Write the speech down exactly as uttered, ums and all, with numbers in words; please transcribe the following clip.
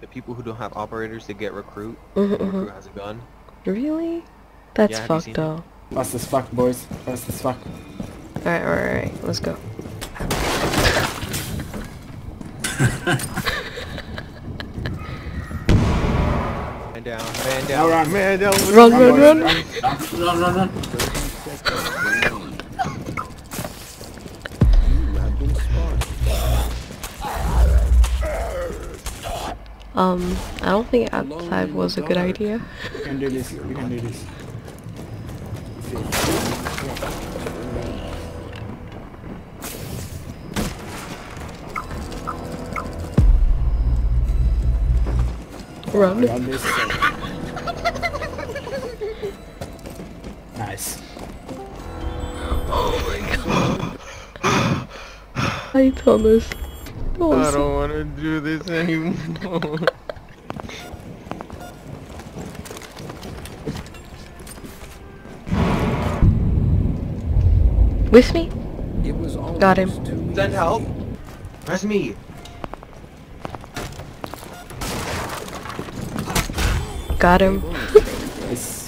the people who don't have operators, they get recruit. Mm-hmm, And the mm-hmm. recruit has a gun. Really? That's Yeah, have you fucked seen it? up. Fast as fuck, boys. Fast as fuck. Alright, alright, alright. Let's go. Man down, man down, Now run. man down. Run, Run, run, boys, run! run. Run, run, run. Um, I don't think outside was a good idea. You can do this. You can do this. Run. Run this. Nice. Oh my god. I told this. That I was don't want to do this anymore. with me? It was Got him. Send help. That's me. Got him. Nice.